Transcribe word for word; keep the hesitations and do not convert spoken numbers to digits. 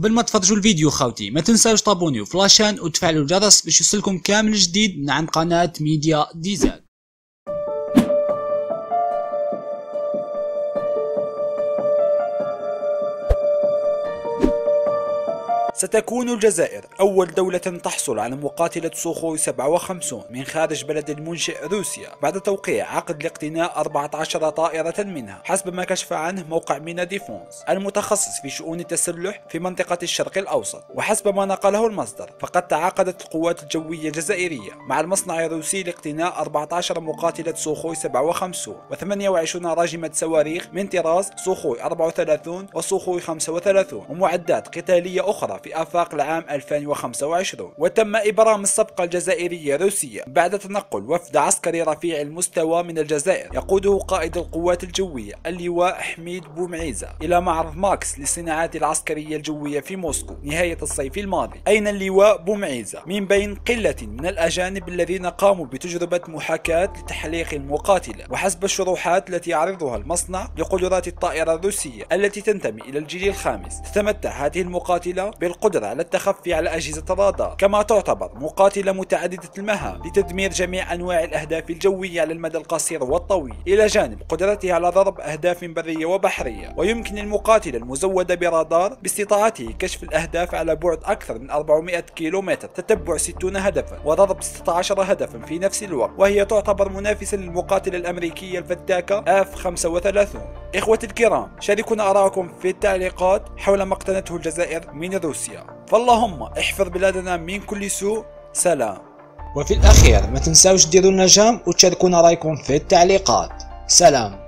قبل ما تفرجوا الفيديو خاوتي ما تنساوش طابونيو فلاشان وتفعلوا الجرس باش يوصلكم كامل جديد من عند قناة ميديا ديزاك. ستكون الجزائر أول دولة تحصل على مقاتلة سوخوي سبعة وخمسين من خارج بلد المنشئ روسيا بعد توقيع عقد لاقتناء أربعة عشر طائرة منها، حسب ما كشف عنه موقع مينا ديفونس المتخصص في شؤون التسلح في منطقة الشرق الأوسط. وحسب ما نقله المصدر فقد تعاقدت القوات الجوية الجزائرية مع المصنع الروسي لاقتناء أربعة عشر مقاتلة سوخوي سبعة وخمسين وثمانية وعشرين راجمة صواريخ من طراز سوخوي أربعة وثلاثين وسوخوي خمسة وثلاثين ومعدات قتالية أخرى في آفاق العام ألفين وخمسة وعشرين. وتم إبرام الصفقة الجزائرية روسية بعد تنقل وفد عسكري رفيع المستوى من الجزائر يقوده قائد القوات الجوية اللواء حميد بومعيزة إلى معرض ماكس للصناعات العسكرية الجوية في موسكو نهاية الصيف الماضي. أين اللواء بومعيزة من بين قلة من الأجانب الذين قاموا بتجربة محاكاة لتحليق المقاتلة. وحسب الشروحات التي يعرضها المصنع لقدرات الطائرة الروسية التي تنتمي إلى الجيل الخامس، تتمتع هذه المقاتلة بالقدرة على التخفي على أجهزة الرادار، كما تعتبر مقاتلة متعددة المهام لتدمير جميع أنواع الأهداف الجوية على المدى القصير والطويل، إلى جانب قدرتها على ضرب أهداف برية وبحرية. ويمكن المقاتلة المزودة برادار باستطاعته كشف الأهداف على بعد أكثر من أربعمائة كيلومتر، تتبع ستين هدفا وضرب ستة عشر هدفا في نفس الوقت، وهي تعتبر منافسة للمقاتلة الأمريكية الفتاكة إف خمسة وثلاثين. إخوتي الكرام، شاركونا آراءكم في التعليقات حول ما اقتنته الجزائر من روسيا. فاللهم احفظ بلادنا من كل سوء. سلام. وفي الأخير ما تنساوش ديروا لنا جام وتشاركونا رأيكم في التعليقات. سلام.